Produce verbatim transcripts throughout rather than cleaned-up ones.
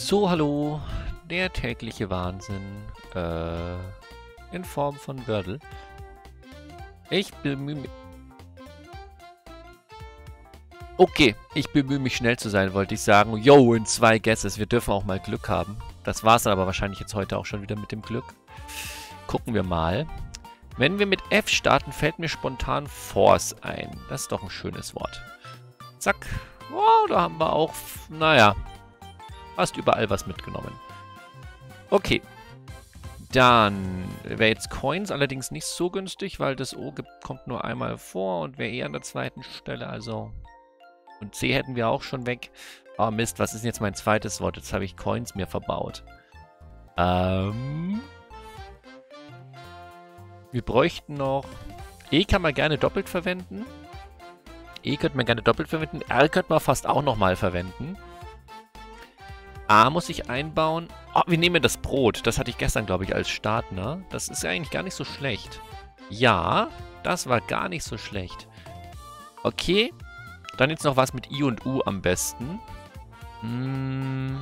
So, hallo. Der tägliche Wahnsinn. Äh, in Form von Wordle. Ich bemühe mich... Okay, ich bemühe mich schnell zu sein, wollte ich sagen. Yo, in zwei Guesses. Wir dürfen auch mal Glück haben. Das war's dann aber wahrscheinlich jetzt heute auch schon wieder mit dem Glück. Gucken wir mal. Wenn wir mit F starten, fällt mir spontan Force ein. Das ist doch ein schönes Wort. Zack. Oh, da haben wir auch, naja, fast überall was mitgenommen. Okay. Dann wäre jetzt Coins allerdings nicht so günstig, weil das O gibt, kommt nur einmal vor und wäre eher an der zweiten Stelle, also... Und C hätten wir auch schon weg. Oh Mist, was ist denn jetzt mein zweites Wort? Jetzt habe ich Coins mir verbaut. Ähm... Wir bräuchten noch... E kann man gerne doppelt verwenden. E könnte man gerne doppelt verwenden. R könnte man fast auch nochmal verwenden. A muss ich einbauen. Oh, wir nehmen das Brot. Das hatte ich gestern, glaube ich, als Start, ne? Das ist ja eigentlich gar nicht so schlecht. Ja, das war gar nicht so schlecht. Okay. Dann jetzt noch was mit I und U am besten. Hm...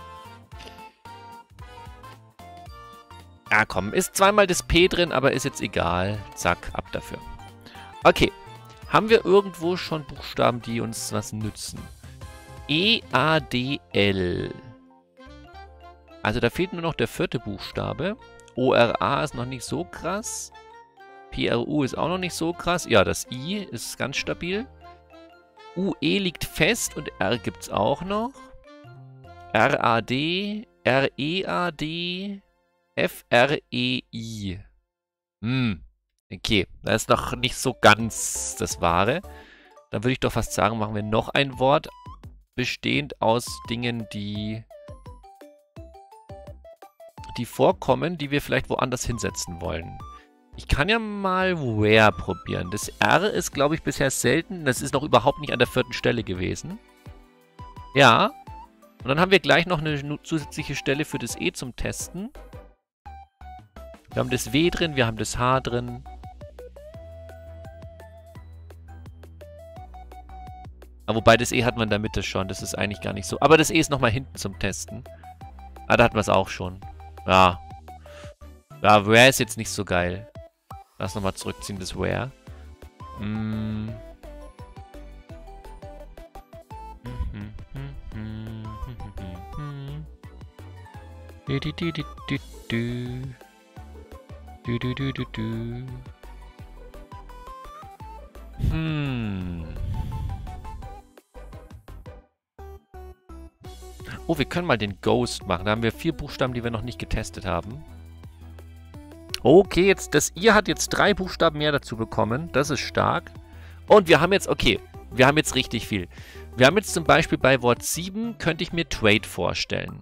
Ja, komm. Ist zweimal das P drin, aber ist jetzt egal. Zack, ab dafür. Okay. Haben wir irgendwo schon Buchstaben, die uns was nützen? E, A, D, L. Also da fehlt nur noch der vierte Buchstabe. O, R, A ist noch nicht so krass. P, R, U ist auch noch nicht so krass. Ja, das I ist ganz stabil. U, E liegt fest und R gibt es auch noch. R, A, D, R, E, A, D... F, R, E, I. Hm. Okay, das ist noch nicht so ganz das Wahre. Dann würde ich doch fast sagen, machen wir noch ein Wort, bestehend aus Dingen, die, die vorkommen, die wir vielleicht woanders hinsetzen wollen. Ich kann ja mal where probieren. Das R ist, glaube ich, bisher selten. Das ist noch überhaupt nicht an der vierten Stelle gewesen. Ja. Und dann haben wir gleich noch eine zusätzliche Stelle für das E zum Testen. Wir haben das W drin, wir haben das H drin. Aber wobei das E hat man in der Mitte schon, das ist eigentlich gar nicht so. Aber das E ist nochmal hinten zum Testen. Ah, da hatten wir es auch schon. Ja. Ja, where ist jetzt nicht so geil. Lass nochmal zurückziehen, das where. Hm. Du, du, du, du, du, du. Du, du, du, du, du. Hm. Oh, wir können mal den Ghost machen. Da haben wir vier Buchstaben, die wir noch nicht getestet haben. Okay, jetzt das I hat jetzt drei Buchstaben mehr dazu bekommen. Das ist stark. Und wir haben jetzt, okay, wir haben jetzt richtig viel. Wir haben jetzt zum Beispiel bei Wort sieben, könnte ich mir Trade vorstellen.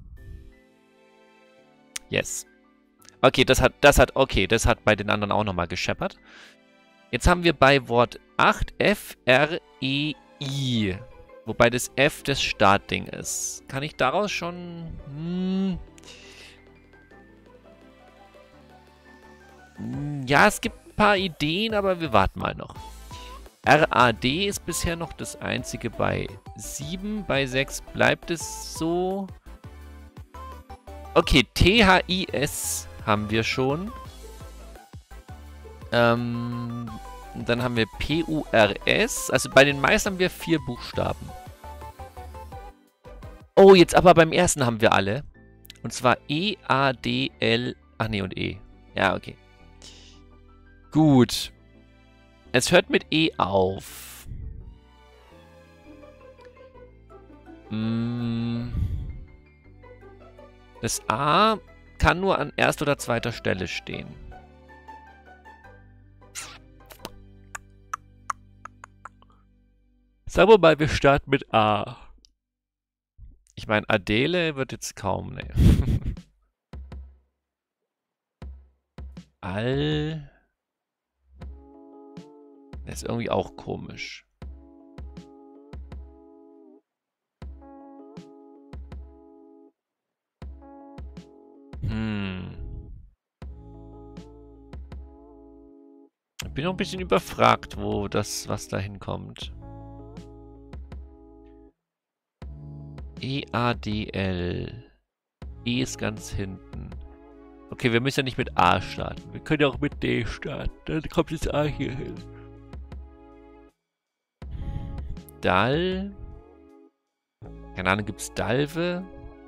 Yes. Okay, das hat, das hat, okay, das hat bei den anderen auch nochmal gescheppert. Jetzt haben wir bei Wort acht F, R, E, I. Wobei das F das Startding ist. Kann ich daraus schon... Hm, ja, es gibt ein paar Ideen, aber wir warten mal noch. R, A, D ist bisher noch das einzige bei sieben. Bei sechs bleibt es so. Okay, T, H, I, S... haben wir schon. Ähm, dann haben wir P, U, R, S. Also bei den meisten haben wir vier Buchstaben. Oh, jetzt aber beim ersten haben wir alle. Und zwar E, A, D, L. Ach nee, und E. Ja, okay. Gut. Es hört mit E auf. Hm. Das A kann nur an erster oder zweiter Stelle stehen. Sagen wir mal, wir starten mit A. Ich meine, Adele wird jetzt kaum, ne. All. Das ist irgendwie auch komisch. Hm. Ich bin noch ein bisschen überfragt, wo das, was da hinkommt. E A D L. E ist ganz hinten. Okay, wir müssen ja nicht mit A starten. Wir können ja auch mit D starten. Dann kommt das A hier hin. Dal. Keine Ahnung, gibt es Dalve?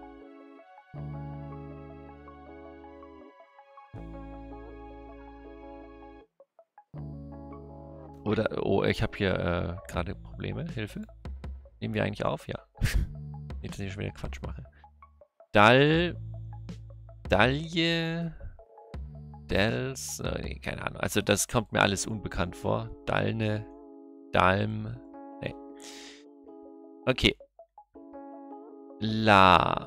Oder, oh, ich habe hier äh, gerade Probleme. Hilfe. Nehmen wir eigentlich auf? Ja. Nicht, dass ich schon wieder Quatsch mache. Dal. Dalje. Dels. Oh, nee, keine Ahnung. Also, das kommt mir alles unbekannt vor. Dalne. Dalm. Nee. Okay. La.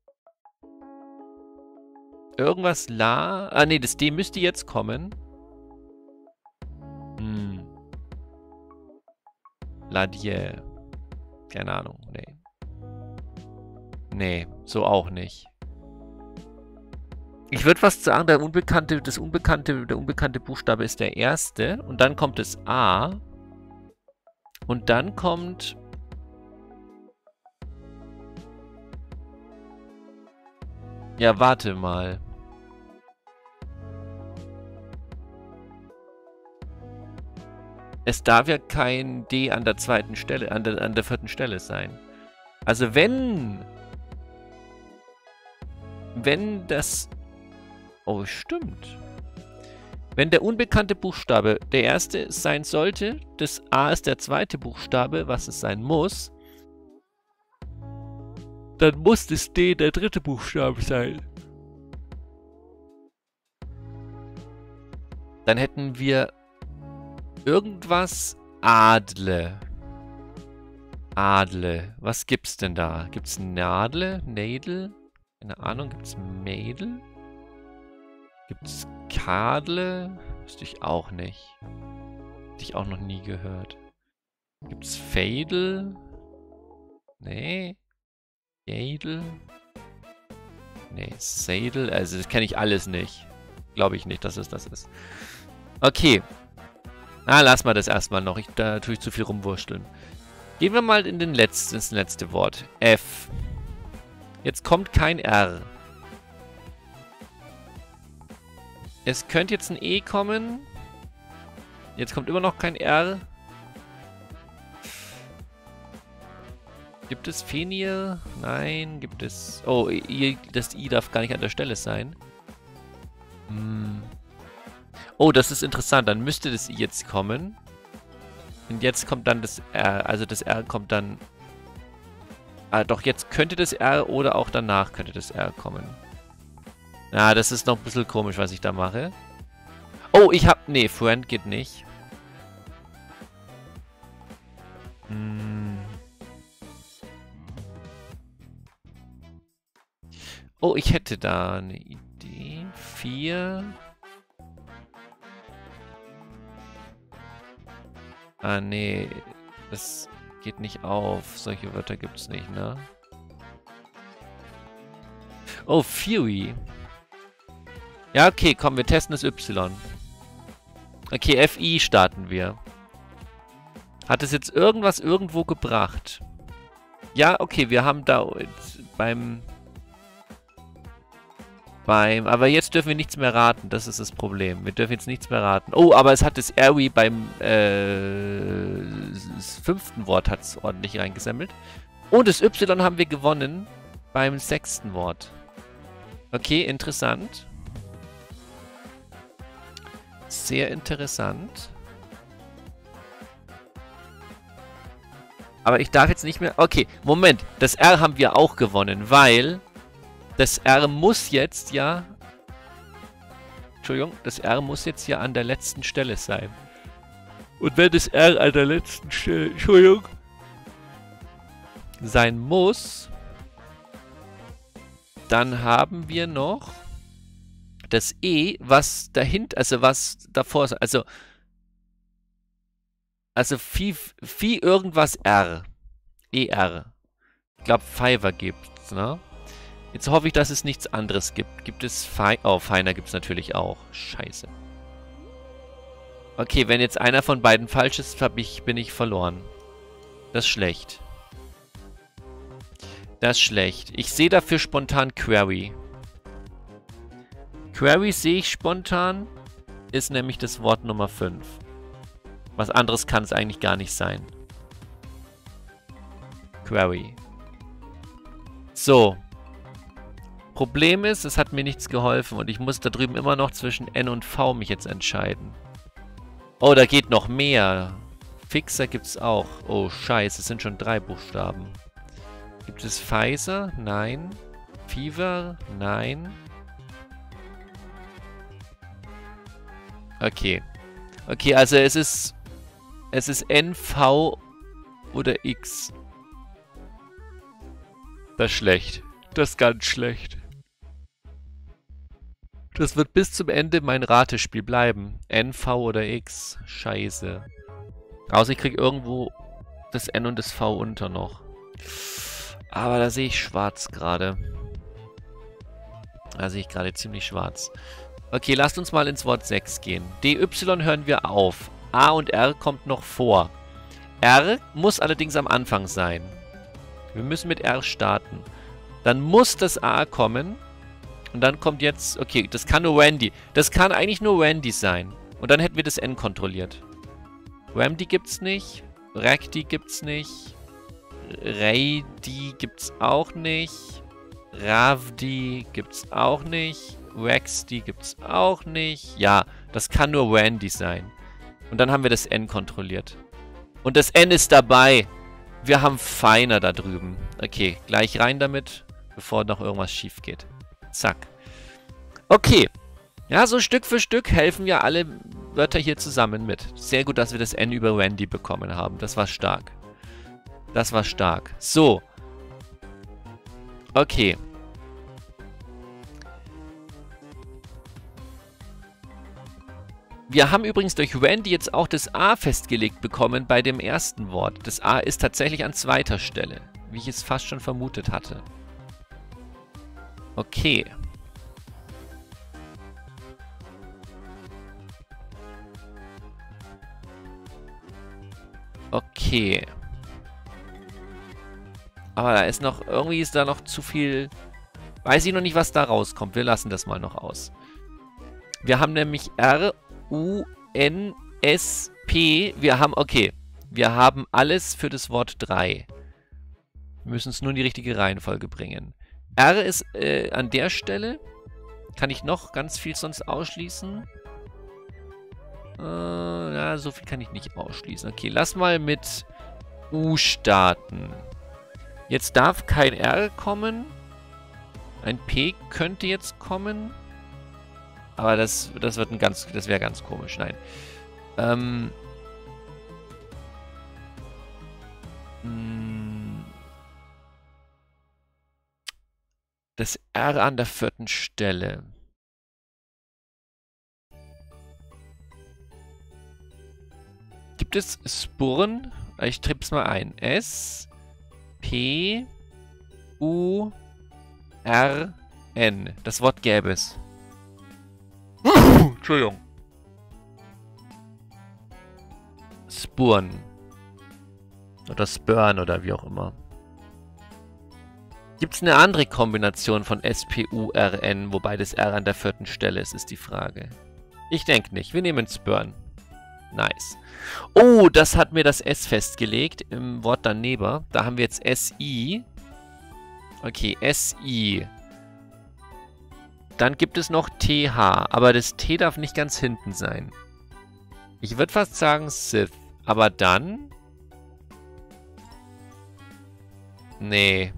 Irgendwas La. Ah, nee, das D müsste jetzt kommen. Hm. Ladje. Keine Ahnung. Nee. Nee, so auch nicht. Ich würde fast sagen, der unbekannte, das unbekannte, der unbekannte Buchstabe ist der erste. Und dann kommt das A. Und dann kommt... Ja, warte mal. Es darf ja kein D an der zweiten Stelle, an der, an der vierten Stelle sein. Also wenn... Wenn das... Oh, stimmt. Wenn der unbekannte Buchstabe der erste sein sollte, das A ist der zweite Buchstabe, was es sein muss, dann muss das D der dritte Buchstabe sein. Dann hätten wir irgendwas Adle. Adle. Was gibt's denn da? Gibt's Nadle? Nadel? Keine Ahnung. Gibt's Mädel? Gibt's Kadle? Wüsste ich auch nicht. Hätte ich auch noch nie gehört. Gibt's Fadel? Nee. Jadel? Nee, Sadel? Also das kenne ich alles nicht. Glaube ich nicht, dass es das ist. Okay. Na, lass mal das erstmal noch. Ich, da tue ich zu viel rumwursteln. Gehen wir mal in den letzten, ins letzte Wort. F. Jetzt kommt kein R. Es könnte jetzt ein E kommen. Jetzt kommt immer noch kein R. Gibt es Fenir? Nein. Gibt es... Oh, I, das I darf gar nicht an der Stelle sein. Hm. Oh, das ist interessant. Dann müsste das I jetzt kommen. Und jetzt kommt dann das R. Also das R kommt dann... Ah, doch, jetzt könnte das R oder auch danach könnte das R kommen. Ja, das ist noch ein bisschen komisch, was ich da mache. Oh, ich hab... Nee, Friend geht nicht. Hm. Oh, ich hätte da eine Idee. Vier. Ah, nee. Das geht nicht auf. Solche Wörter gibt es nicht, ne? Oh, Fury. Ja, okay, komm, wir testen das Y. Okay, F I starten wir. Hat es jetzt irgendwas irgendwo gebracht? Ja, okay, wir haben da beim... Beim... Aber jetzt dürfen wir nichts mehr raten, das ist das Problem. Wir dürfen jetzt nichts mehr raten. Oh, aber es hat das R wie beim äh, das fünften Wort hat es ordentlich reingesammelt. Und das Y haben wir gewonnen beim sechsten Wort. Okay, interessant. Sehr interessant. Aber ich darf jetzt nicht mehr... Okay, Moment. Das R haben wir auch gewonnen, weil das R muss jetzt ja... Entschuldigung, das R muss jetzt ja an der letzten Stelle sein. Und wenn das R an der letzten Stelle... Entschuldigung. Sein muss... Dann haben wir noch das E, was dahinter, also was davor ist, also also Vieh, Vieh irgendwas R. E R. Ich glaube, Fiverr gibt's, ne? Jetzt hoffe ich, dass es nichts anderes gibt. Gibt es Fi... Oh, Feiner gibt es natürlich auch. Scheiße. Okay, wenn jetzt einer von beiden falsch ist, hab ich, bin ich verloren. Das ist schlecht. Das ist schlecht. Ich sehe dafür spontan Query. Query sehe ich spontan. Ist nämlich das Wort Nummer fünf. Was anderes kann es eigentlich gar nicht sein. Query. So. Problem ist, es hat mir nichts geholfen und ich muss da drüben immer noch zwischen N und V mich jetzt entscheiden. Oh, da geht noch mehr. Fixer gibt es auch. Oh, scheiße, es sind schon drei Buchstaben. Gibt es Pfizer? Nein. Fever? Nein. Okay. Okay, also es ist... Es ist N, V oder X. Das ist schlecht. Das ist ganz schlecht. Das wird bis zum Ende mein Ratespiel bleiben. N, V oder X. Scheiße. Außer ich kriege irgendwo das N und das V unter noch. Aber da sehe ich schwarz gerade. Da sehe ich gerade ziemlich schwarz. Okay, lasst uns mal ins Wort sechs gehen. D, Y hören wir auf. A und R kommt noch vor. R muss allerdings am Anfang sein. Wir müssen mit R starten. Dann muss das A kommen. Und dann kommt jetzt... Okay, das kann nur Randy. Das kann eigentlich nur Randy sein. Und dann hätten wir das N kontrolliert. Randy gibt's nicht. Ragdi gibt's nicht. Raydi gibt's auch nicht. Ravdi gibt's auch nicht. Rexdi gibt's auch nicht. Ja, das kann nur Randy sein. Und dann haben wir das N kontrolliert. Und das N ist dabei. Wir haben Feiner da drüben. Okay, gleich rein damit, bevor noch irgendwas schief geht. Zack. Okay. Ja, so Stück für Stück helfen ja alle Wörter hier zusammen mit. Sehr gut, dass wir das N über Randy bekommen haben. Das war stark. Das war stark. So. Okay. Wir haben übrigens durch Randy jetzt auch das A festgelegt bekommen bei dem ersten Wort. Das A ist tatsächlich an zweiter Stelle, wie ich es fast schon vermutet hatte. Okay. Okay. Aber da ist noch, irgendwie ist da noch zu viel... Weiß ich noch nicht, was da rauskommt. Wir lassen das mal noch aus. Wir haben nämlich R, U, N, S, P. Wir haben, okay. Wir haben alles für das Wort drei. Wir müssen es nur in die richtige Reihenfolge bringen. R ist äh, an der Stelle. Kann ich noch ganz viel sonst ausschließen? Äh, ja, so viel kann ich nicht ausschließen. Okay, lass mal mit U starten. Jetzt darf kein R kommen. Ein P könnte jetzt kommen. Aber das, das wird ein ganz, das wäre ganz komisch. Nein. Ähm. Das R an der vierten Stelle. Gibt es Spuren? Ich tipp's mal ein. S, P, U, R, N. Das Wort gäbe es. Entschuldigung. Spuren. Oder Spurn oder wie auch immer. Gibt es eine andere Kombination von S, P, U, R, N, wobei das R an der vierten Stelle ist, ist die Frage. Ich denke nicht. Wir nehmen Spurn. Nice. Oh, das hat mir das S festgelegt im Wort daneben. Da haben wir jetzt S I. Okay, S I. Dann gibt es noch T H, aber das T darf nicht ganz hinten sein. Ich würde fast sagen Sith, aber dann... Nee.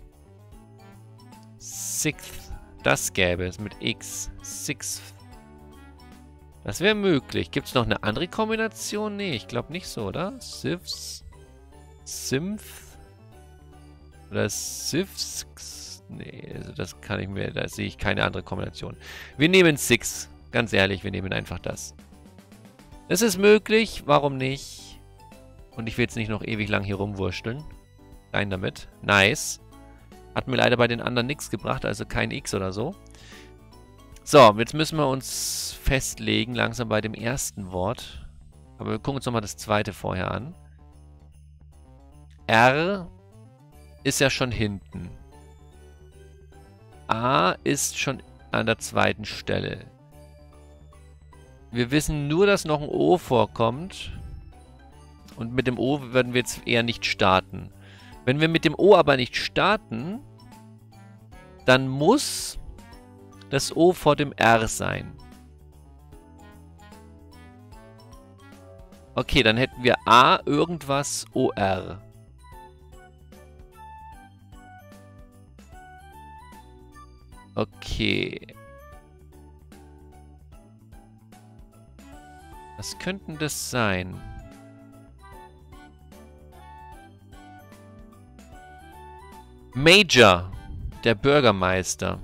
Sixth. Das gäbe es mit X. Sixth. Das wäre möglich. Gibt es noch eine andere Kombination? Nee, ich glaube nicht so, oder? Siths. Symph. Oder Siths. Nee, also das kann ich mir... Da sehe ich keine andere Kombination. Wir nehmen Six. Ganz ehrlich, wir nehmen einfach das. Es ist möglich. Warum nicht? Und ich will jetzt nicht noch ewig lang hier rumwursteln. Rein damit. Nice. Hat mir leider bei den anderen nichts gebracht, also kein X oder so. So, jetzt müssen wir uns festlegen, langsam bei dem ersten Wort. Aber wir gucken uns nochmal das zweite vorher an. R, ist ja schon hinten. A ist schon an der zweiten Stelle. Wir wissen nur, dass noch ein O vorkommt. Und mit dem O würden wir jetzt eher nicht starten. Wenn wir mit dem O aber nicht starten, dann muss das O vor dem R sein. Okay, dann hätten wir A irgendwas O R. Okay. Was könnten das sein? Major, der Bürgermeister.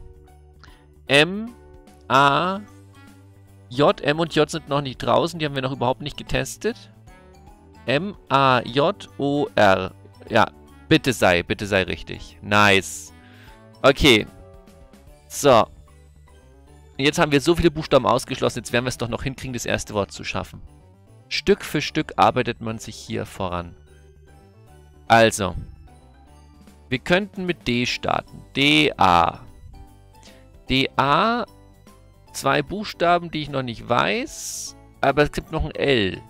M, A, J, M und J sind noch nicht draußen, die haben wir noch überhaupt nicht getestet. M, A, J, O, R. Ja, bitte sei, bitte sei richtig. Nice. Okay. So. Jetzt haben wir so viele Buchstaben ausgeschlossen, jetzt werden wir es doch noch hinkriegen, das erste Wort zu schaffen. Stück für Stück arbeitet man sich hier voran. Also. Wir könnten mit D starten. D, A. D, A. Zwei Buchstaben, die ich noch nicht weiß. Aber es gibt noch ein L.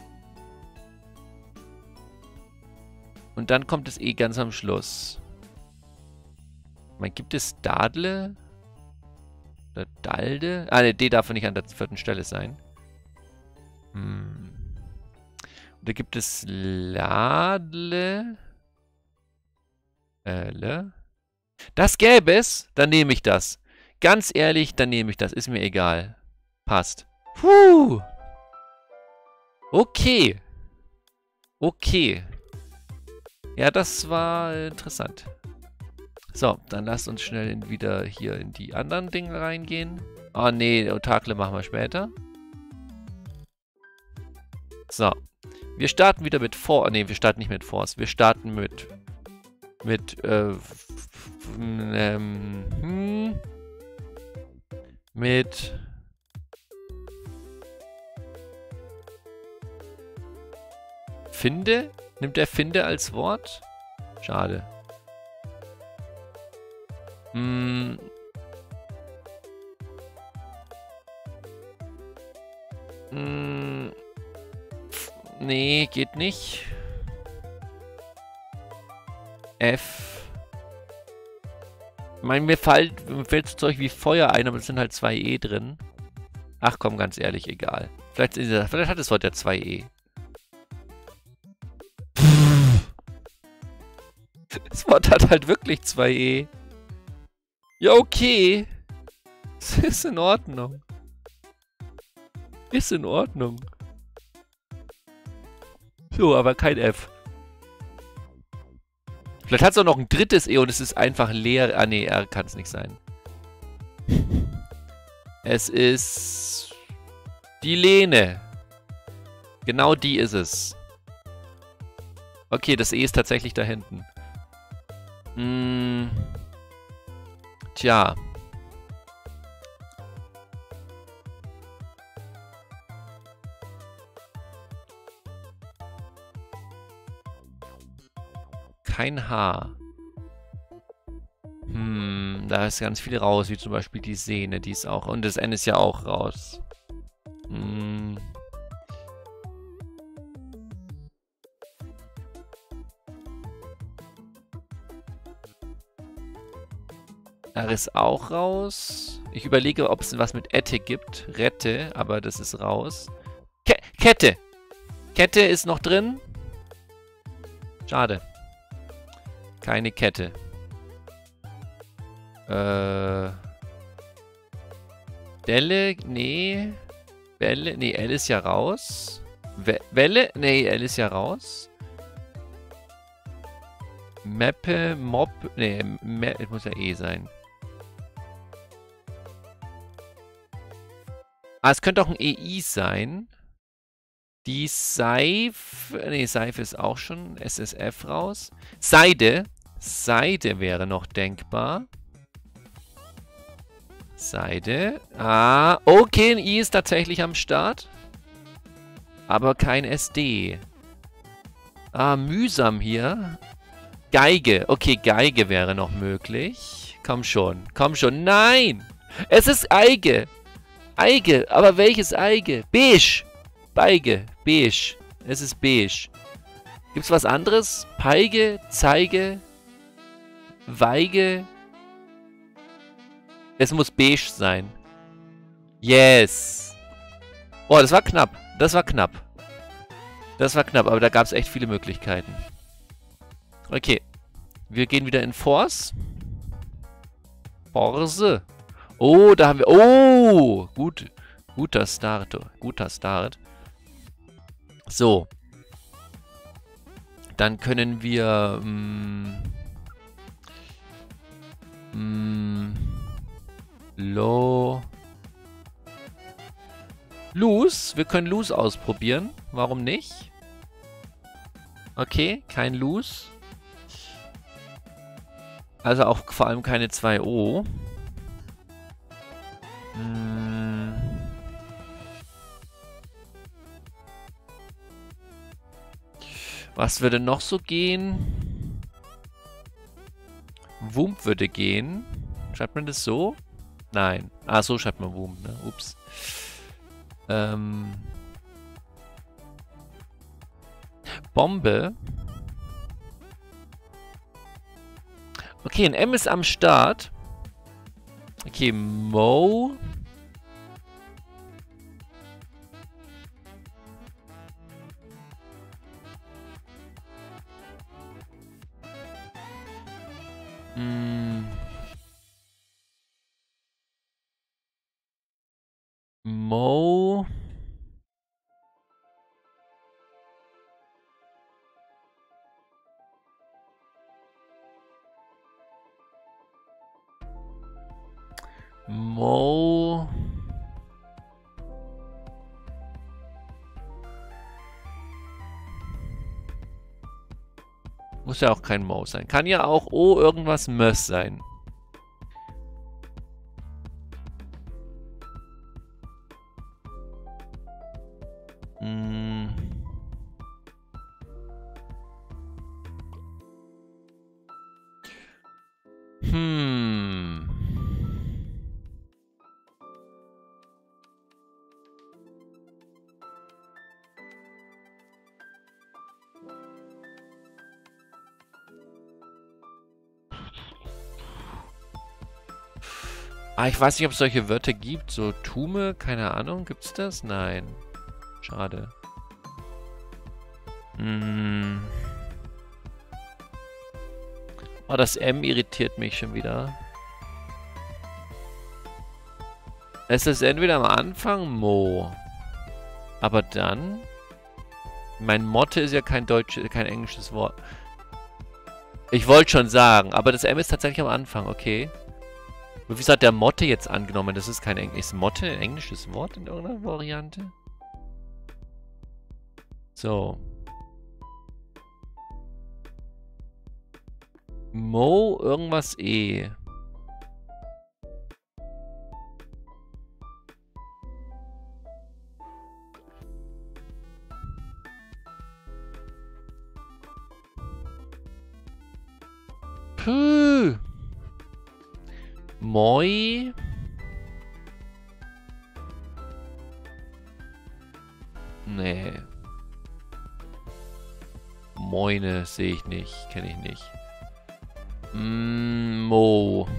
Und dann kommt das E ganz am Schluss. Ich meine, gibt es Dadle? Oder Dalde? Ah, ne, D darf nicht an der vierten Stelle sein. Hm. Und da gibt es Ladle. Äh, Das gäbe es, dann nehme ich das. Ganz ehrlich, dann nehme ich das. Ist mir egal. Passt. Puh. Okay. Okay. Ja, das war interessant. So, dann lasst uns schnell in, wieder hier in die anderen Dinge reingehen. Oh nee, Otakle machen wir später. So. Wir starten wieder mit For. Ne, wir starten nicht mit Force. Wir starten mit... Mit, äh... Ähm, hm, mit... Finde? Nimmt er Finde als Wort? Schade. Hm. Hm. Nee, geht nicht. F. Ich meine, mir fällt, mir fällt so Zeug wie Feuer ein, aber es sind halt zwei E drin. Ach komm, ganz ehrlich, egal. Vielleicht, ist er, vielleicht hat das Wort ja zwei E. Das Wort hat halt wirklich zwei E. Ja, okay. Es ist in Ordnung. Ist in Ordnung. So, aber kein F. Vielleicht hat es auch noch ein drittes E und es ist einfach leer. Ah, nee, R kann es nicht sein. Es ist... Die Lene. Genau die ist es. Okay, das E ist tatsächlich da hinten. Hm. Tja. Kein H. Hm, da ist ganz viel raus, wie zum Beispiel die Sehne, die ist auch... Und das N ist ja auch raus. Hm. R ist auch raus. Ich überlege, ob es was mit Ette gibt. Rette, aber das ist raus. Ke Kette. Kette ist noch drin. Schade. Keine Kette. Äh. Delle, nee. Bälle, nee, L ist ja raus. We Welle, nee, L ist ja raus. Meppe, Mob, nee, Me muss ja E sein. Ah, es könnte auch ein E I sein. Die Seife, nee, Seife ist auch schon S S F raus. Seide, Seide wäre noch denkbar. Seide. Ah, okay, ein I ist tatsächlich am Start. Aber kein S D. Ah, mühsam hier. Geige. Okay, Geige wäre noch möglich. Komm schon. Komm schon. Nein! Es ist Eige. Eige. Aber welches Eige? Beige. Beige. Beige. Es ist beige. Gibt's was anderes? Peige, Zeige, Weige. Es muss beige sein. Yes. Oh, das war knapp. Das war knapp. Das war knapp, aber da gab es echt viele Möglichkeiten. Okay. Wir gehen wieder in Force. Force. Oh, da haben wir... Oh! Gut. Guter Start. Guter Start. So. Dann können wir... Mh, mh, low... Loose. Wir können Loose ausprobieren. Warum nicht? Okay, kein Loose. Also auch vor allem keine zwei O. Hm. Was würde noch so gehen? Wump würde gehen. Schreibt man das so? Nein. Ah, so schreibt man Wump, ne? Ups. Ähm. Bombe. Okay, ein M ist am Start. Okay, Mo. Hm. Mo. Mo. Muss ja auch kein Mo sein. Kann ja auch O irgendwas Möss sein. Hm. Hm. Ah, ich weiß nicht, ob es solche Wörter gibt. So Tume, keine Ahnung. Gibt's das? Nein. Schade. Hm. Oh, das M irritiert mich schon wieder. Es ist entweder am Anfang Mo. Aber dann... Mein Motte ist ja kein deutsches, kein englisches Wort. Ich wollte schon sagen, aber das M ist tatsächlich am Anfang, okay. Wieso hat der Motte jetzt angenommen? Das ist kein Englisch. Ist Motte ein englisches Wort in irgendeiner Variante? So. Mo, irgendwas E. Puh. Moi. Nee. Moine sehe ich nicht. Kenne ich nicht. Mm, Mo.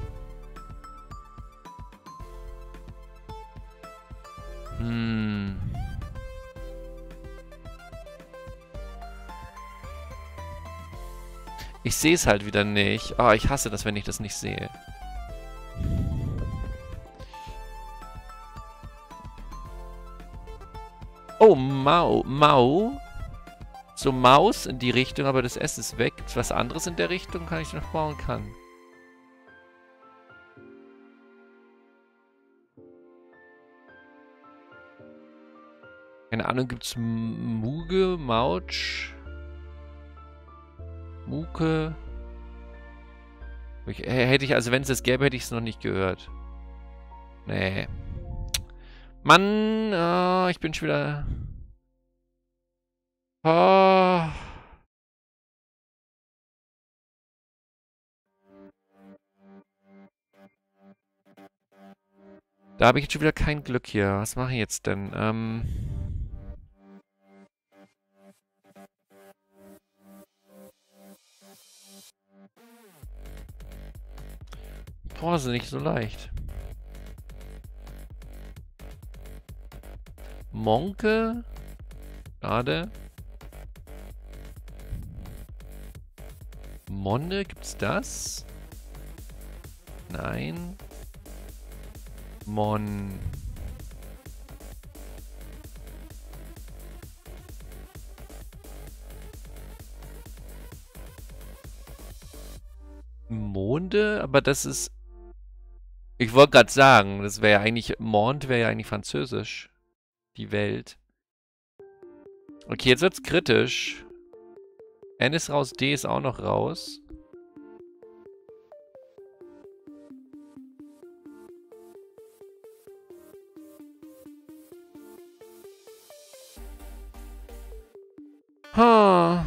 Hm. Ich sehe es halt wieder nicht. Oh, ich hasse das, wenn ich das nicht sehe. Oh, Mau. Mau. So Maus in die Richtung, aber das S ist weg. Gibt's was anderes in der Richtung, kann ich noch bauen kann? Keine Ahnung, gibt's Muge, Mautsch, Muke? Ich, hätte ich, also wenn es das gäbe, hätte ich es noch nicht gehört. Nee. Mann, oh, ich bin schon wieder... Oh. Da habe ich jetzt schon wieder kein Glück hier. Was mache ich jetzt denn? Ähm... Boah, ist nicht so leicht. Monke. Schade. Monde, gibt's das? Nein. Mon. Monde, aber das ist... Ich wollte gerade sagen, das wäre ja eigentlich... Monde wäre ja eigentlich französisch. Die Welt. Okay, jetzt wird's kritisch. N ist raus, D ist auch noch raus. Ha.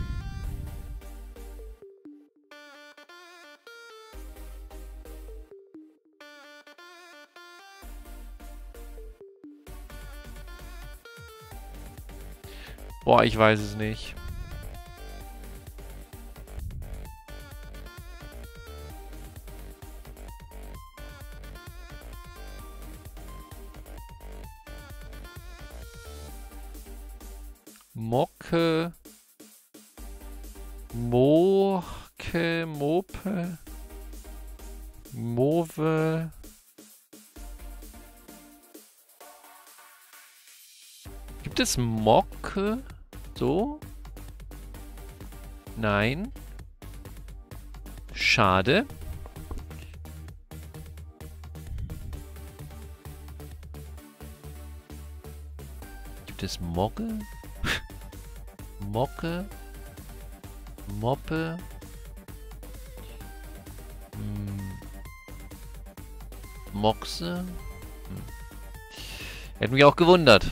Boah, ich weiß es nicht. Mocke. Moke. Mope. Move. Gibt es Mocke? So? Nein. Schade. Gibt es Mogge? Mocke? Moppe? Hm. Moxe? Hm. Hätte mich auch gewundert.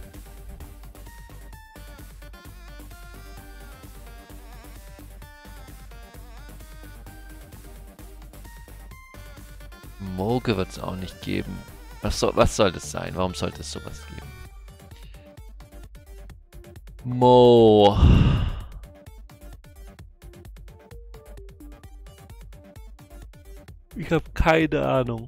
Moke wird es auch nicht geben. Was soll, was soll das sein? Warum sollte es sowas geben? Mo. Ich habe keine Ahnung.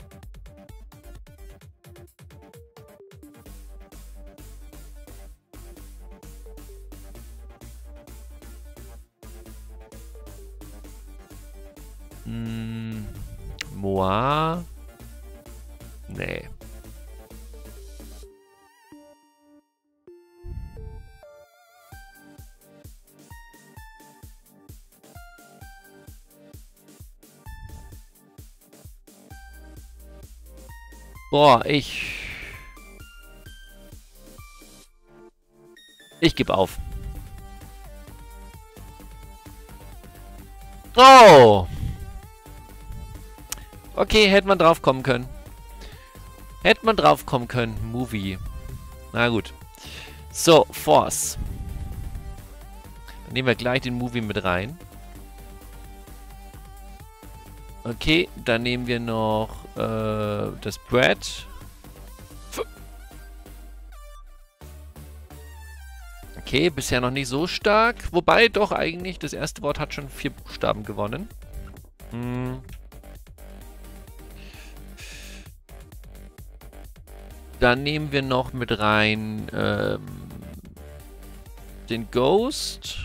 Hm. Moa. Nee. Boah, ich... Ich gebe auf. Oh! Okay, hätte man drauf kommen können. Hätte man drauf kommen können. Movie. Na gut. So, Force. Dann nehmen wir gleich den Movie mit rein. Okay, dann nehmen wir noch äh, das Bread. Okay, bisher noch nicht so stark. Wobei doch eigentlich, das erste Wort hat schon vier Buchstaben gewonnen. Hm. Dann nehmen wir noch mit rein ähm, den Ghost.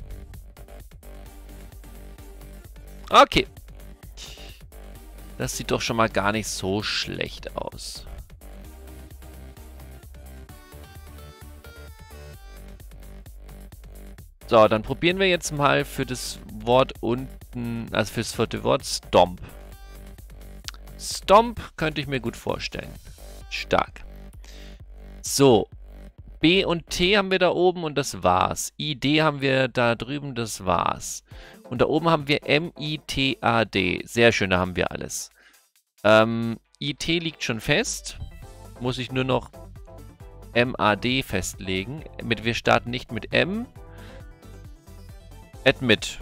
Okay. Das sieht doch schon mal gar nicht so schlecht aus. So, dann probieren wir jetzt mal für das Wort unten, also für das vierte Wort, Stomp. Stomp könnte ich mir gut vorstellen. Stark. So, B und T haben wir da oben und das war's. I D haben wir da drüben, das war's. Und da oben haben wir M I T A D. Sehr schön, da haben wir alles. Ähm, I T liegt schon fest. Muss ich nur noch M A D festlegen. Mit, wir starten nicht mit M. Admit.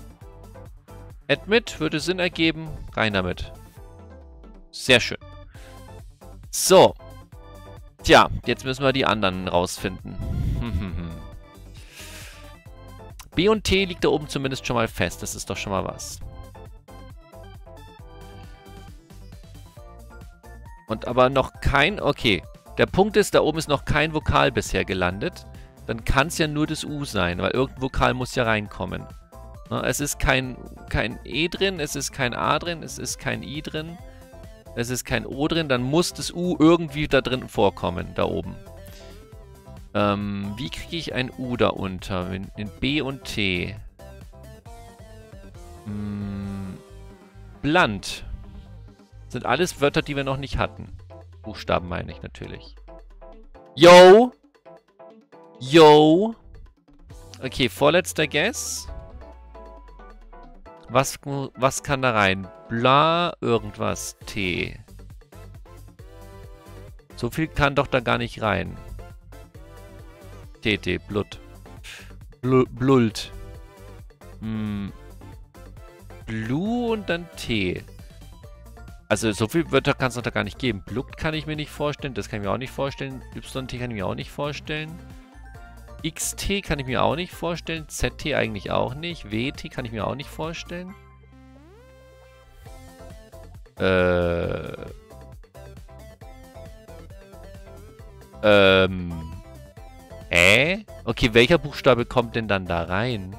Admit würde Sinn ergeben. Rein damit. Sehr schön. So. Tja, jetzt müssen wir die anderen rausfinden. B und T liegt da oben zumindest schon mal fest. Das ist doch schon mal was. Und aber noch kein... Okay. Der Punkt ist, da oben ist noch kein Vokal bisher gelandet. Dann kann es ja nur das U sein, weil irgendein Vokal muss ja reinkommen. Na, es ist kein, kein E drin, es ist kein A drin, es ist kein I drin, es ist kein O drin. Dann muss das U irgendwie da drin vorkommen, da oben. Ähm, wie kriege ich ein U da unter? In, in B und T. Hm, Blunt. Sind alles Wörter, die wir noch nicht hatten. Buchstaben meine ich natürlich. Yo! Yo! Okay, vorletzter Guess. Was, was kann da rein? Bla, irgendwas. T. So viel kann doch da gar nicht rein. T T, Blut. Bl Blult. Hm. Blue und dann T. Also so viele Wörter kann es doch da gar nicht geben. Bluckt kann ich mir nicht vorstellen. Das kann ich mir auch nicht vorstellen. Y T kann ich mir auch nicht vorstellen. X T kann ich mir auch nicht vorstellen. Z T eigentlich auch nicht. W T kann ich mir auch nicht vorstellen. Äh. Ähm. Äh? Okay, welcher Buchstabe kommt denn dann da rein?